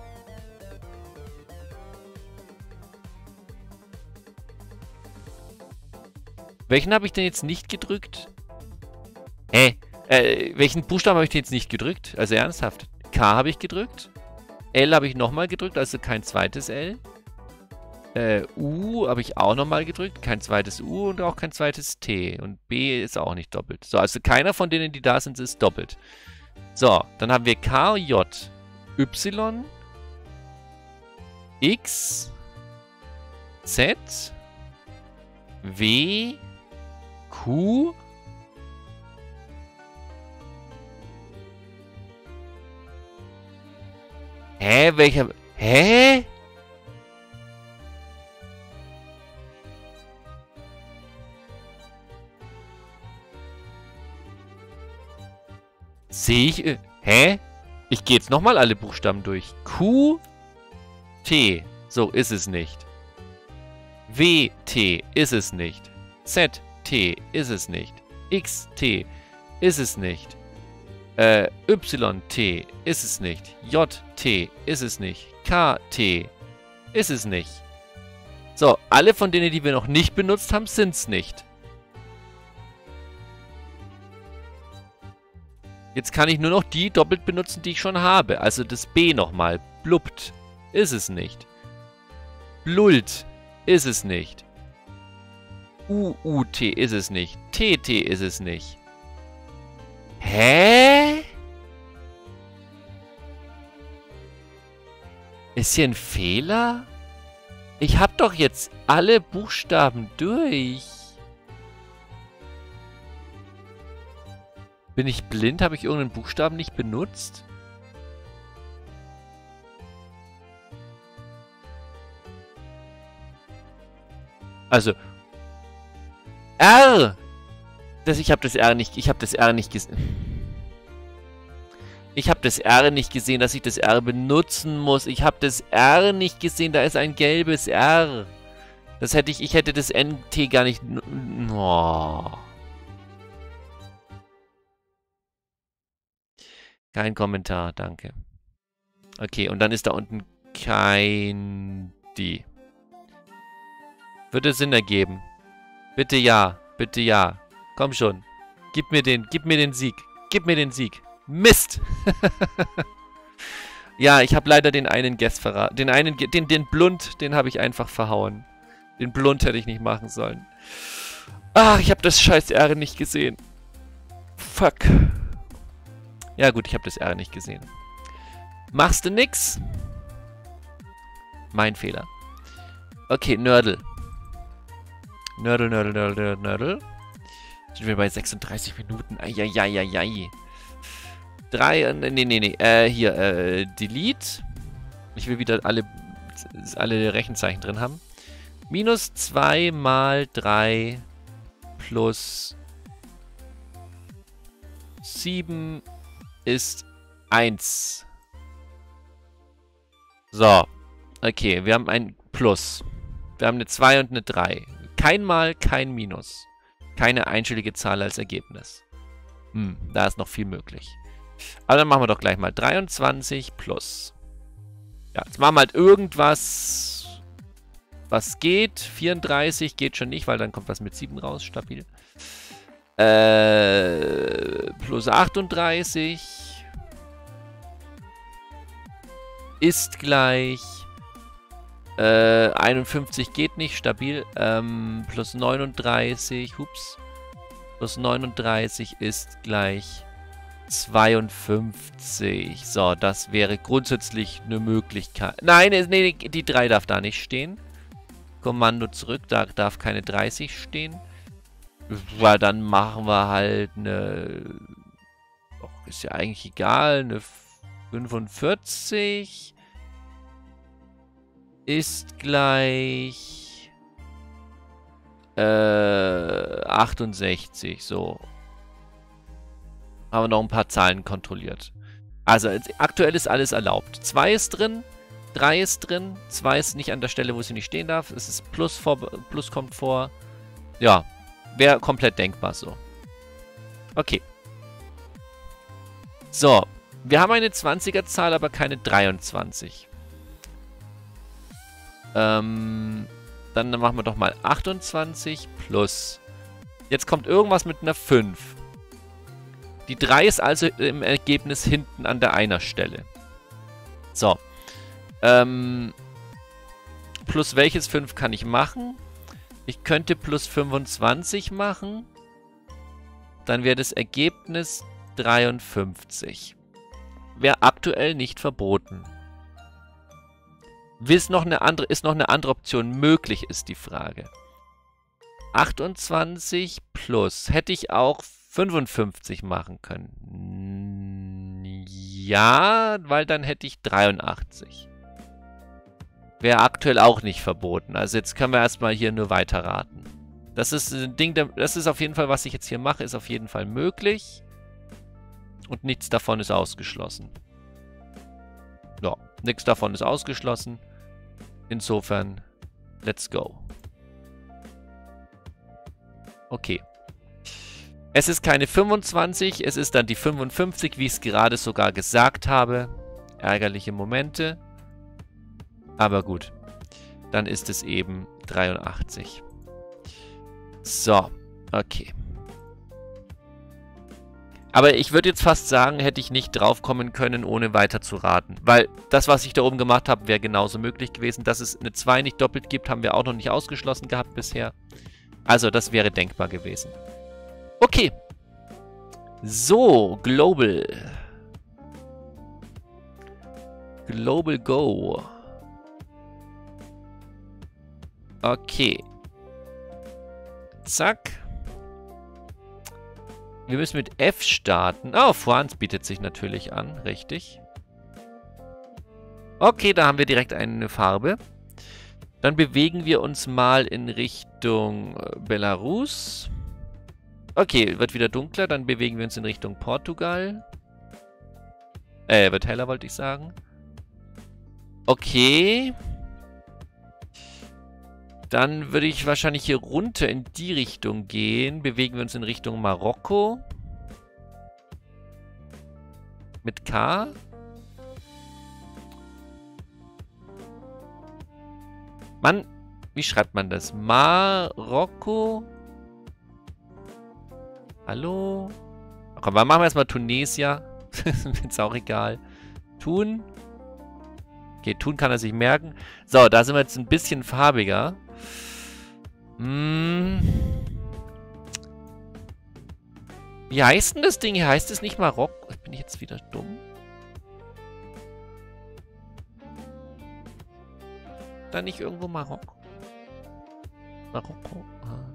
Welchen habe ich denn jetzt nicht gedrückt? Hä? Äh, welchen Buchstaben habe ich denn jetzt nicht gedrückt? Also ernsthaft. K habe ich gedrückt. L habe ich nochmal gedrückt, also kein zweites L. Äh, U habe ich auch nochmal gedrückt, kein zweites U und auch kein zweites T. Und B ist auch nicht doppelt. So, also keiner von denen, die da sind, ist doppelt. So, dann haben wir K, J, Y, X, Z, W, Q, Hä? Welcher... Hä? Sehe ich... Äh, hä? Ich gehe jetzt nochmal alle Buchstaben durch. Q, T. So, ist es nicht. W, T. Ist es nicht. Z, T. Ist es nicht. X, T. Ist es nicht. Äh, Y, T. Ist es nicht. J, T. Ist es nicht. K, T. Ist es nicht. So, alle von denen, die wir noch nicht benutzt haben, sind es nicht. Jetzt kann ich nur noch die doppelt benutzen, die ich schon habe. Also das B nochmal. Blubbt. Ist es nicht. Blult. Ist es nicht. U U T ist es nicht. T T ist es nicht. Hä? Ist hier ein Fehler? Ich habe doch jetzt alle Buchstaben durch. Bin ich blind? Habe ich irgendeinen Buchstaben nicht benutzt? Also R. Das, ich habe das R nicht. Ich habe das R nicht gesehen. Ich habe das R nicht gesehen, dass ich das R benutzen muss. Ich habe das R nicht gesehen. Da ist ein gelbes R. Das hätte ich. Ich hätte das N T gar nicht. Oh. Kein Kommentar, danke. Okay, und dann ist da unten kein D. Würde Sinn ergeben. Bitte ja, bitte ja. Komm schon. Gib mir den, gib mir den Sieg. Gib mir den Sieg. Mist! Ja, ich habe leider den einen Guess verraten. Den einen, den, den Blund, den habe ich einfach verhauen. Den Blund hätte ich nicht machen sollen. Ach, ich habe das scheiß R nicht gesehen. Fuck. Ja gut, ich habe das R nicht gesehen. Machst du nix? Mein Fehler. Okay, Nördel. Nördel, Nördel, Nördel, Nördel. Sind wir bei sechsunddreißig Minuten. Eieieiei. Drei, nee, nee, nee. Äh, hier, äh, Delete. Ich will wieder alle, alle Rechenzeichen drin haben. Minus zwei mal drei plus sieben ist eins. So. Okay, wir haben ein Plus. Wir haben eine zwei und eine drei. Kein Mal, kein Minus. Keine einstellige Zahl als Ergebnis. Hm, da ist noch viel möglich. Aber dann machen wir doch gleich mal dreiundzwanzig plus. Ja, jetzt machen wir halt irgendwas, was geht. vierunddreißig geht schon nicht, weil dann kommt was mit sieben raus, stabil. Äh, plus achtunddreißig ist gleich äh, einundfünfzig geht nicht, stabil. Ähm, plus neununddreißig, hups. Plus neununddreißig ist gleich zweiundfünfzig. So, das wäre grundsätzlich eine Möglichkeit. Nein, nee, die drei darf da nicht stehen. Kommando zurück, da darf keine dreißig stehen. Weil dann machen wir halt eine... Doch, ist ja eigentlich egal. Eine fünfundvierzig ist gleich äh, achtundsechzig. So. Haben wir noch ein paar Zahlen kontrolliert. Also aktuell ist alles erlaubt. zwei ist drin, drei ist drin, zwei ist nicht an der Stelle, wo sie nicht stehen darf. Es ist Plus, vor, Plus kommt vor. Ja, wäre komplett denkbar so. Okay. So, wir haben eine zwanziger-Zahl, aber keine dreiundzwanzig. Ähm, dann machen wir doch mal achtundzwanzig plus. Jetzt kommt irgendwas mit einer fünf. Die drei ist also im Ergebnis hinten an der einer Stelle. So. Ähm, plus welches fünf kann ich machen? Ich könnte plus fünfundzwanzig machen. Dann wäre das Ergebnis dreiundfünfzig. Wäre aktuell nicht verboten. Ist noch eine andere, ist noch eine andere Option möglich, ist die Frage. achtundzwanzig plus. Hätte ich auch fünfundfünfzig machen können. Ja, weil dann hätte ich dreiundachtzig. Wäre aktuell auch nicht verboten. Also jetzt können wir erstmal hier nur weiter raten. Das ist ein Ding, das ist auf jeden Fall, was ich jetzt hier mache, ist auf jeden Fall möglich. Und nichts davon ist ausgeschlossen. Ja, nichts davon ist ausgeschlossen. Insofern, let's go. Okay. Es ist keine fünfundzwanzig, es ist dann die fünfundfünfzig, wie ich es gerade sogar gesagt habe. Ärgerliche Momente. Aber gut. Dann ist es eben dreiundachtzig. So, okay. Aber ich würde jetzt fast sagen, hätte ich nicht drauf kommen können, ohne weiter zu raten. Weil das, was ich da oben gemacht habe, wäre genauso möglich gewesen. Dass es eine zwei nicht doppelt gibt, haben wir auch noch nicht ausgeschlossen gehabt bisher. Also das wäre denkbar gewesen. Okay. So, Global. Global Go. Okay. Zack. Wir müssen mit F starten. Oh, France bietet sich natürlich an. Richtig. Okay, da haben wir direkt eine Farbe. Dann bewegen wir uns mal in Richtung Belarus. Okay, wird wieder dunkler. Dann bewegen wir uns in Richtung Portugal. Äh, wird heller, wollte ich sagen. Okay. Dann würde ich wahrscheinlich hier runter in die Richtung gehen. Bewegen wir uns in Richtung Marokko. Mit K. Mann, wie schreibt man das? Marokko. Hallo? Komm, machen wir erstmal Tunesier. Ist auch egal. Tun. Okay, Tun kann er sich merken. So, da sind wir jetzt ein bisschen farbiger. Hm. Wie heißt denn das Ding hier? Heißt es nicht Marokko? Bin ich jetzt wieder dumm? Da nicht irgendwo Marokko? Marokko? Ah.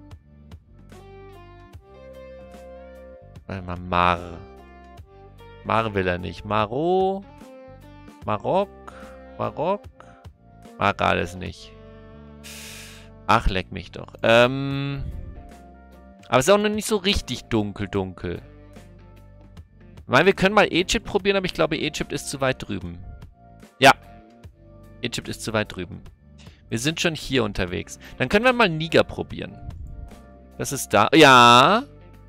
Warte mal, Mar. Mar will er nicht. Maro. Marok. Marok. Mag alles nicht. Ach, leck mich doch. Ähm. Aber es ist auch noch nicht so richtig dunkel, dunkel. Weil wir können mal Egypt probieren, aber ich glaube, Egypt ist zu weit drüben. Ja. Egypt ist zu weit drüben. Wir sind schon hier unterwegs. Dann können wir mal Niger probieren. Das ist da. Ja.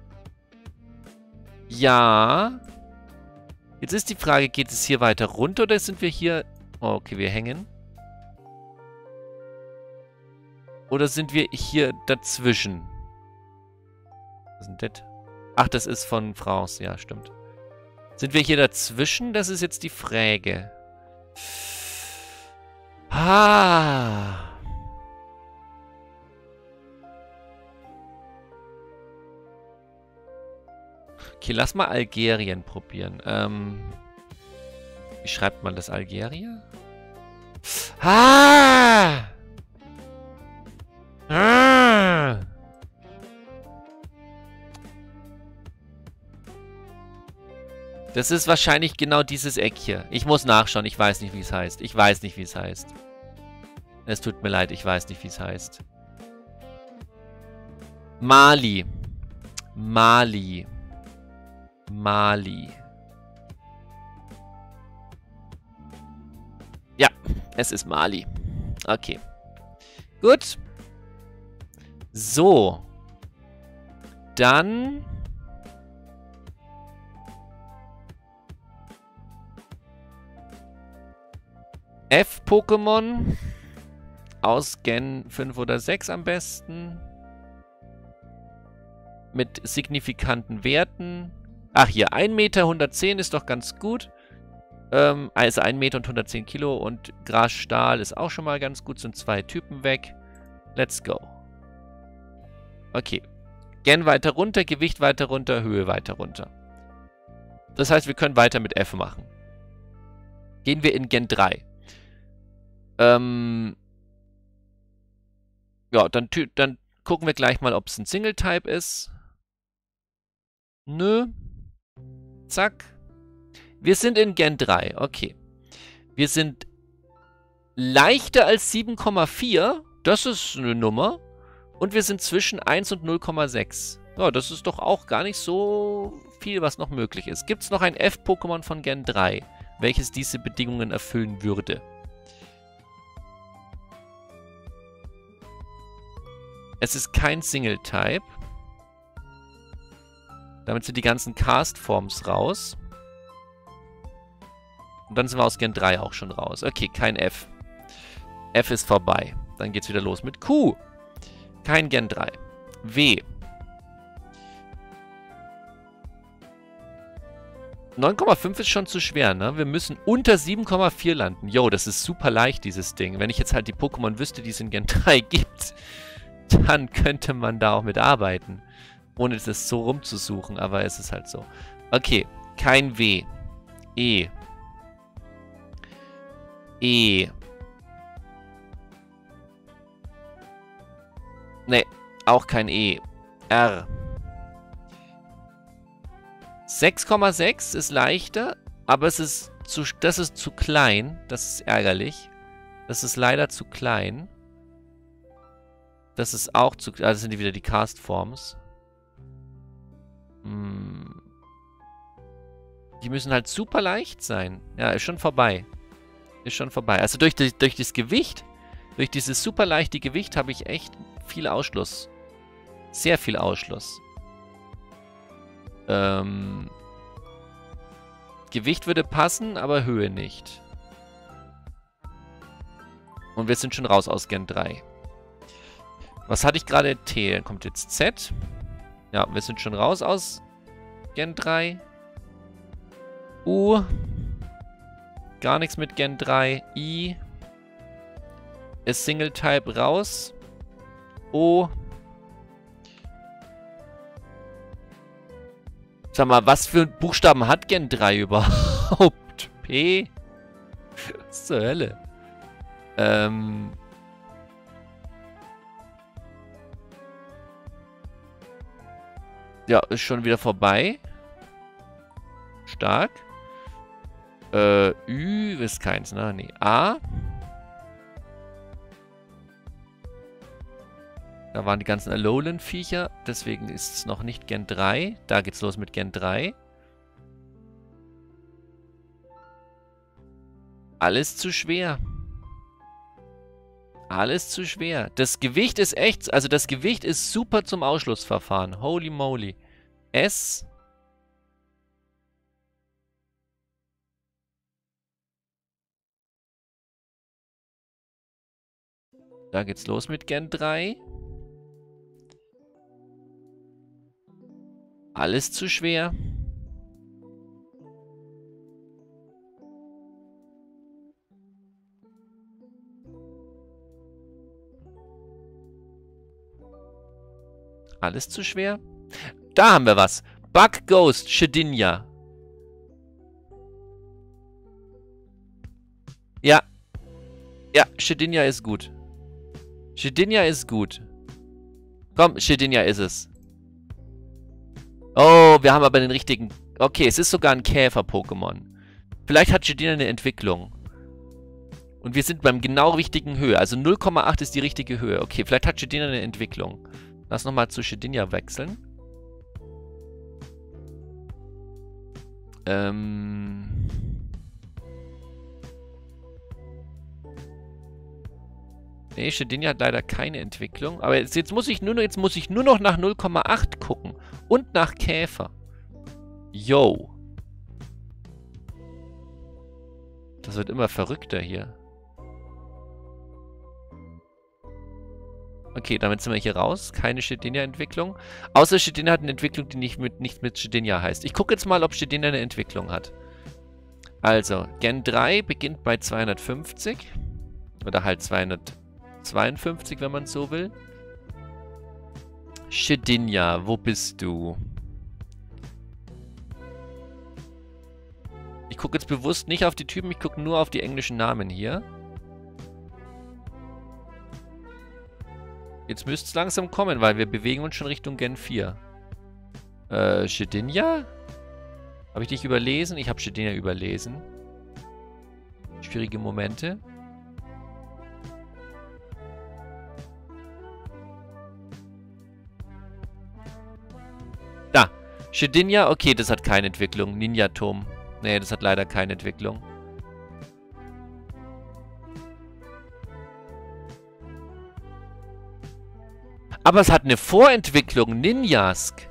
Ja. Jetzt ist die Frage, geht es hier weiter runter oder sind wir hier... Oh, okay, wir hängen. Oder sind wir hier dazwischen? Was ist denn das? Ach, das ist von France. Ja, stimmt. Sind wir hier dazwischen? Das ist jetzt die Frage. Ah. Okay, lass mal Algerien probieren. Ähm, wie schreibt man das, Algerien? Ah! Ah! Das ist wahrscheinlich genau dieses Eck hier. Ich muss nachschauen. Ich weiß nicht, wie es heißt. Ich weiß nicht, wie es heißt. Es tut mir leid. Ich weiß nicht, wie es heißt. Mali. Mali. Mali. Ja, es ist Mali. Okay. Gut. So. Dann... F-Pokémon aus Gen fünf oder sechs am besten. Mit signifikanten Werten. Ach hier, ein Meter, hundertzehn ist doch ganz gut. Ähm, also ein Meter und hundertzehn Kilo und Gras-Stahl ist auch schon mal ganz gut. Sind zwei Typen weg. Let's go. Okay. Gen weiter runter, Gewicht weiter runter, Höhe weiter runter. Das heißt, wir können weiter mit F machen. Gehen wir in Gen drei. Ähm, ja, dann, dann gucken wir gleich mal, ob es ein Single-Type ist. Nö. Zack. Wir sind in Gen drei. Okay. Wir sind leichter als sieben Komma vier. Das ist eine Nummer. Und wir sind zwischen eins und null Komma sechs. Ja, das ist doch auch gar nicht so viel, was noch möglich ist. Gibt es noch ein F-Pokémon von Gen drei, welches diese Bedingungen erfüllen würde? Es ist kein Single-Type. Damit sind die ganzen Cast-Forms raus. Und dann sind wir aus Gen drei auch schon raus. Okay, kein F. F ist vorbei. Dann geht's wieder los mit Q. Kein Gen drei. W. neun Komma fünf ist schon zu schwer, ne? Wir müssen unter sieben Komma vier landen. Yo, das ist super leicht, dieses Ding. Wenn ich jetzt halt die Pokémon wüsste, die es in Gen drei gibt, dann könnte man da auch mit arbeiten. Ohne das so rumzusuchen, aber es ist halt so. Okay, kein W. E. E. Ne, auch kein E. R. sechs Komma sechs ist leichter, aber es ist zu, das ist zu klein. Das ist ärgerlich. Das ist leider zu klein. Das ist auch zu... Also das sind wieder die Cast-Forms. Hm. Die müssen halt super leicht sein. Ja, ist schon vorbei. Ist schon vorbei. Also durch, die, durch das Gewicht, durch dieses super leichte Gewicht habe ich echt viel Ausschluss. Sehr viel Ausschluss. Ähm... Gewicht würde passen, aber Höhe nicht. Und wir sind schon raus aus Gen drei. Was hatte ich gerade? T. Dann kommt jetzt Z. Ja, wir sind schon raus aus Gen drei. U. Gar nichts mit Gen drei. I. Ist Single-Type raus. O. Sag mal, was für Buchstaben hat Gen drei überhaupt? P? Was zur Hölle? Ähm... Ja, ist schon wieder vorbei. Stark. Äh, Ü ist keins, ne? Nee. A. Da waren die ganzen Alolan-Viecher. Deswegen ist es noch nicht Gen drei. Da geht's los mit Gen drei. Alles zu schwer. Alles zu schwer. Das Gewicht ist echt... Also das Gewicht ist super zum Ausschlussverfahren. Holy moly. S. Da geht's los mit Gen drei. Alles zu schwer. Alles zu schwer. Da haben wir was. Bug Ghost Shedinja. Ja. Ja, Shedinja ist gut. Shedinja ist gut. Komm, Shedinja ist es. Oh, wir haben aber den richtigen... Okay, es ist sogar ein Käfer-Pokémon. Vielleicht hat Shedinja eine Entwicklung. Und wir sind beim genau richtigen Höhe. Also null Komma acht ist die richtige Höhe. Okay, vielleicht hat Shedinja eine Entwicklung. Lass nochmal zu Shedinja wechseln. Ähm... Nee, Shedinja hat leider keine Entwicklung. Aber jetzt, jetzt, muss ich nur noch, jetzt muss ich nur noch nach null Komma acht gucken. Und nach Käfer. Yo. Das wird immer verrückter hier. Okay, damit sind wir hier raus. Keine Shedinja-Entwicklung. Außer Shedinja hat eine Entwicklung, die nicht mit, nicht mit Shedinja heißt. Ich gucke jetzt mal, ob Shedinja eine Entwicklung hat. Also, Gen drei beginnt bei zweihundertfünfzig. Oder halt zweihundertzweiundfünfzig, wenn man so will. Shedinja, wo bist du? Ich gucke jetzt bewusst nicht auf die Typen, ich gucke nur auf die englischen Namen hier. Jetzt müsste es langsam kommen, weil wir bewegen uns schon Richtung Gen vier. Äh, Shedinja? Habe ich dich überlesen? Ich habe Shedinja überlesen. Schwierige Momente. Da. Shedinja, okay, das hat keine Entwicklung. Ninjatom. Nee, das hat leider keine Entwicklung. Aber es hat eine Vorentwicklung. Ninjask.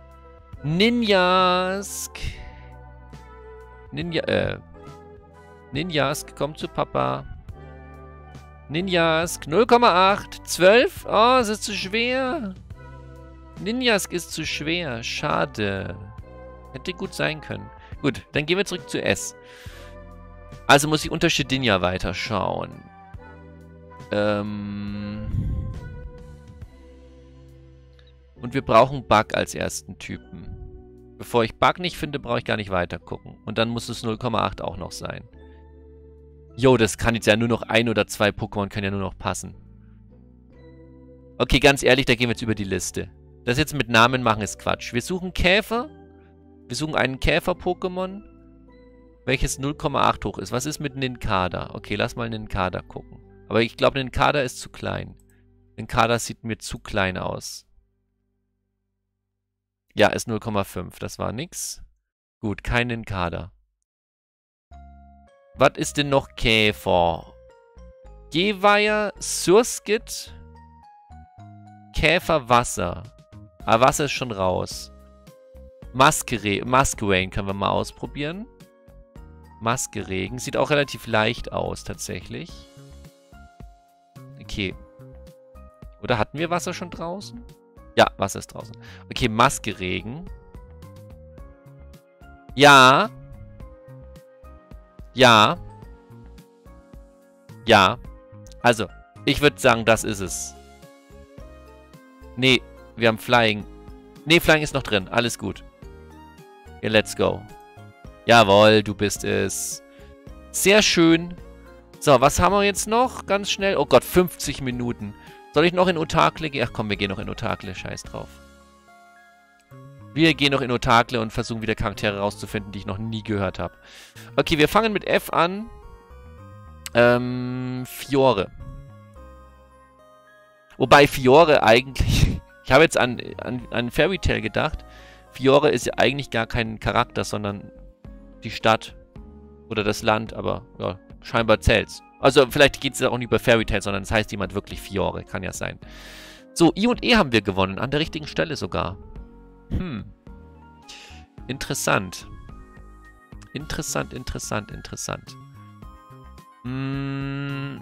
Ninjask. Ninja, äh. Ninjask, komm zu Papa. Ninjask, null Komma acht. zwölf? Oh, es ist zu schwer. Ninjask ist zu schwer. Schade. Hätte gut sein können. Gut, dann gehen wir zurück zu S. Also muss ich unter Shedinja weiterschauen. Ähm... Und wir brauchen Bug als ersten Typen. Bevor ich Bug nicht finde, brauche ich gar nicht weiter gucken. Und dann muss es null Komma acht auch noch sein. Jo, das kann jetzt ja nur noch ein oder zwei Pokémon können ja nur noch passen. Okay, ganz ehrlich, da gehen wir jetzt über die Liste. Das jetzt mit Namen machen ist Quatsch. Wir suchen Käfer. Wir suchen einen Käfer-Pokémon, welches null Komma acht hoch ist. Was ist mit Nincada? Okay, lass mal Nincada gucken. Aber ich glaube, Nincada ist zu klein. Nincada sieht mir zu klein aus. Ja, ist null Komma fünf. Das war nix. Gut, kein Nincada. Was ist denn noch Käfer? Geweiher, Surskit, Käfer, Wasser. Ah, Wasser ist schon raus. Masquerain, Masquerain können wir mal ausprobieren. Masqueregen. Sieht auch relativ leicht aus, tatsächlich. Okay. Oder hatten wir Wasser schon draußen? Ja, Wasser ist draußen. Okay, Masqueregen. Ja. Ja. Ja. Also, ich würde sagen, das ist es. Nee, wir haben Flying. Nee, Flying ist noch drin. Alles gut. Ja, let's go. Jawohl, du bist es. Sehr schön. So, was haben wir jetzt noch? Ganz schnell. Oh Gott, fünfzig Minuten. Soll ich noch in Otakle gehen? Ach komm, wir gehen noch in Otakle. Scheiß drauf. Wir gehen noch in Otakle und versuchen wieder Charaktere rauszufinden, die ich noch nie gehört habe. Okay, wir fangen mit F an. Ähm, Fiore. Wobei Fiore eigentlich... Ich habe jetzt an, an, an Fairy Tail gedacht. Fiore ist ja eigentlich gar kein Charakter, sondern die Stadt oder das Land. Aber ja, scheinbar zählt's. Also vielleicht geht es ja auch nicht über Fairy Tail, sondern es heißt jemand wirklich Fiore. Kann ja sein. So, I und E haben wir gewonnen. An der richtigen Stelle sogar. Hm. Interessant. Interessant, interessant, interessant. Hm.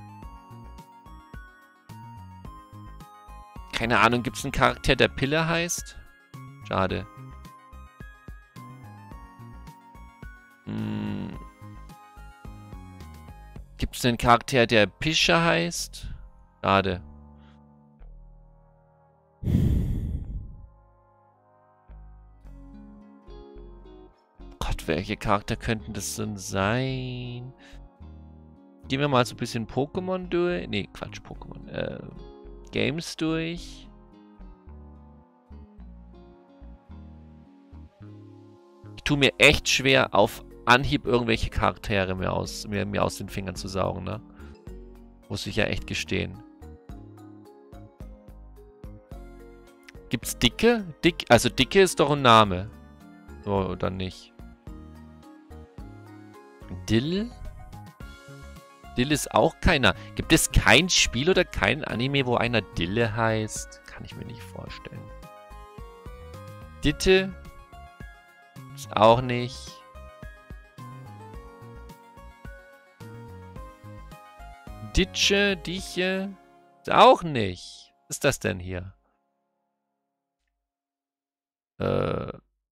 Keine Ahnung, gibt es einen Charakter, der Pille heißt? Schade. Hm. Gibt es einen Charakter, der Pischer heißt? Schade. Gott, welche Charakter könnten das denn sein? Gehen wir mal so ein bisschen Pokémon durch. Nee, Quatsch, Pokémon. Äh, Games durch. Ich tue mir echt schwer, auf Anhieb irgendwelche Charaktere mir aus, mir, mir aus den Fingern zu saugen, ne? Muss ich ja echt gestehen. Gibt's Dicke? Dick, also Dicke ist doch ein Name. So, oder nicht? Dill? Dill ist auch keiner. Gibt es kein Spiel oder kein Anime, wo einer Dille heißt? Kann ich mir nicht vorstellen. Ditte? Ist auch nicht. Ditsche, Diche? Ist auch nicht. Was ist das denn hier? Äh.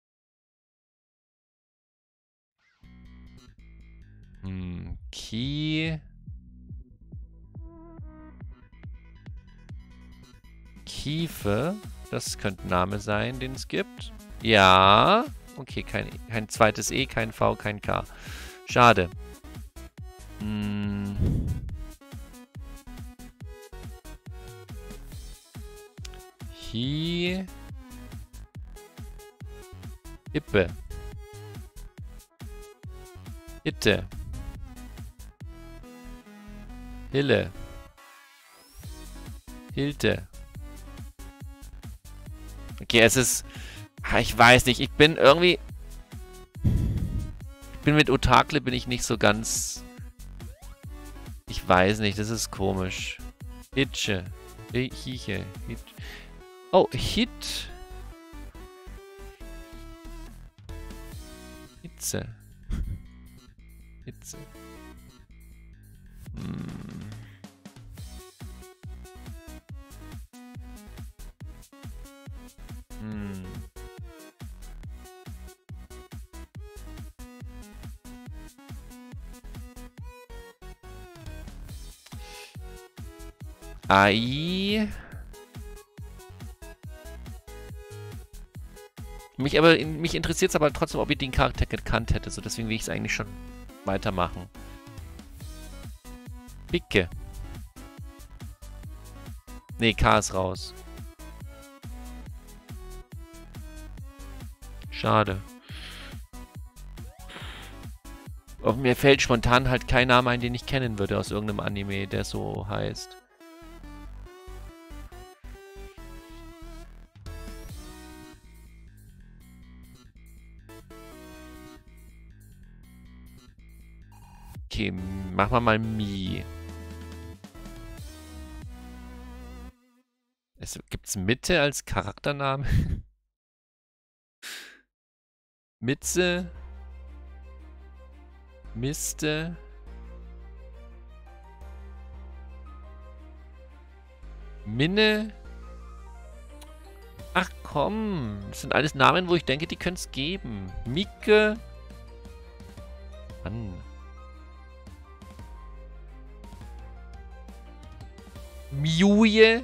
Hm, Ki. Kiefe. Das könnte ein Name sein, den es gibt. Ja. Okay, kein, kein zweites E, kein V, kein K. Schade. Hm. Hi. Hippe. Hitte. Hille. Hilte. Okay, es ist... Ich weiß nicht, ich bin irgendwie... Ich bin mit Otakle bin ich nicht so ganz... Ich weiß nicht, das ist komisch. Hitsche. Hiche. Hit. Oh, Hit. Hitze. Hitze. Hm. Hm. Ai. Mich aber mich interessiert es aber trotzdem, ob ich den Charakter gekannt hätte. So deswegen will ich es eigentlich schon weitermachen. Bicke. Nee, K ist raus. Schade. Aber mir fällt spontan halt kein Name ein, den ich kennen würde aus irgendeinem Anime, der so heißt. Okay, machen wir mal Mi. Gibt es Mitte als Charaktername? Mitze. Miste. Minne. Ach komm, das sind alles Namen, wo ich denke, die können es geben. Micke. Mann. Miuje.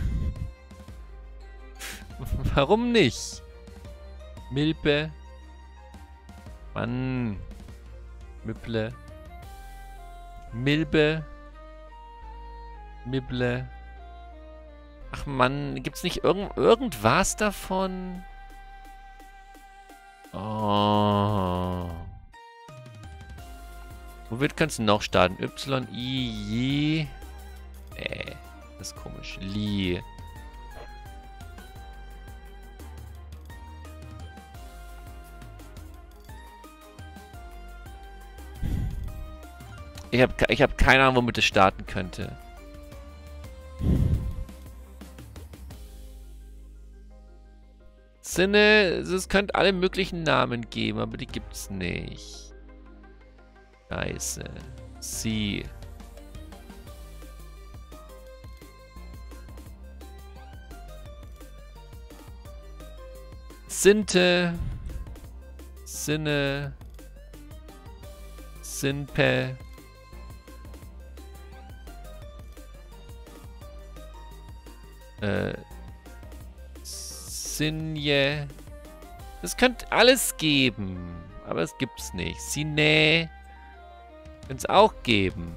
Warum nicht? Milpe. Mann. Mipple. Milbe. Mibble. Ach Mann, gibt's nicht irgend irgendwas davon? Oh. Womit kannst du noch starten? Y, I, J. Nee, das ist komisch. Li. Ich habe ich hab keine Ahnung, womit es starten könnte. Sinne, es könnte alle möglichen Namen geben, aber die gibt's nicht. Scheiße. Sie. Sinte. Sinne. Sinpe. Äh. Sinje. Es könnte alles geben. Aber es gibt's nicht. Sine. Könnte es auch geben.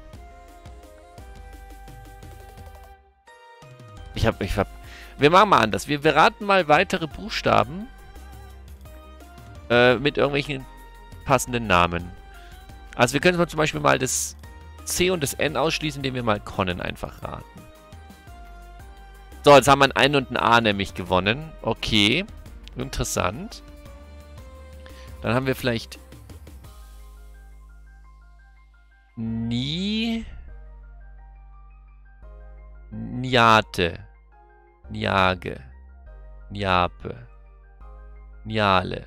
Ich hab, ich hab. Wir machen mal anders. Wir, wir raten mal weitere Buchstaben. Äh, mit irgendwelchen passenden Namen. Also wir können zum Beispiel mal das C und das N ausschließen, indem wir mal Connen einfach raten. So, jetzt haben wir ein N und ein A nämlich gewonnen. Okay. Interessant. Dann haben wir vielleicht Ni. Niate. Niage. Niape. Niale.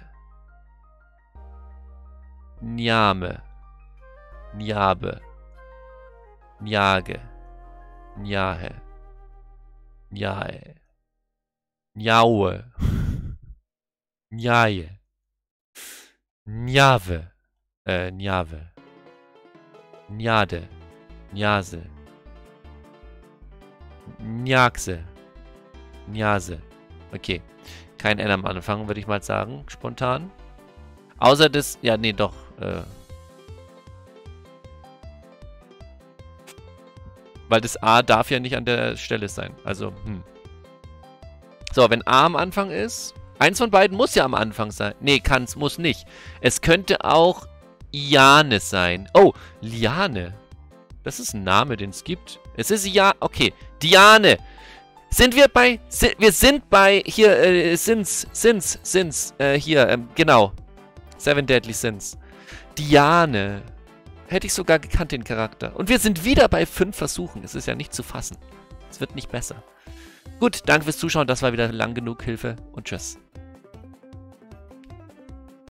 Niame. Niabe. Niage. Niahe. Njae. Njaue. Njaje. Njave. Äh, Njave. Njade. Njase. Njakse. Njase. Okay. Kein N am Anfang, würde ich mal sagen. Spontan. Außer das... Ja, nee, doch. Äh, weil das A darf ja nicht an der Stelle sein. Also, hm. So, wenn A am Anfang ist... Eins von beiden muss ja am Anfang sein. Nee, kann's, muss nicht. Es könnte auch Iane sein. Oh, Liane. Das ist ein Name, den es gibt. Es ist ja... Okay, Diane. Sind wir bei... Si wir sind bei... Hier, äh, Sins. Sins. Sins. Äh, hier, ähm, genau. Seven Deadly Sins. Diane. Hätte ich sogar gekannt, den Charakter. Und wir sind wieder bei fünf Versuchen. Es ist ja nicht zu fassen. Es wird nicht besser. Gut, danke fürs Zuschauen. Das war wieder lang genug Hilfe. Und tschüss.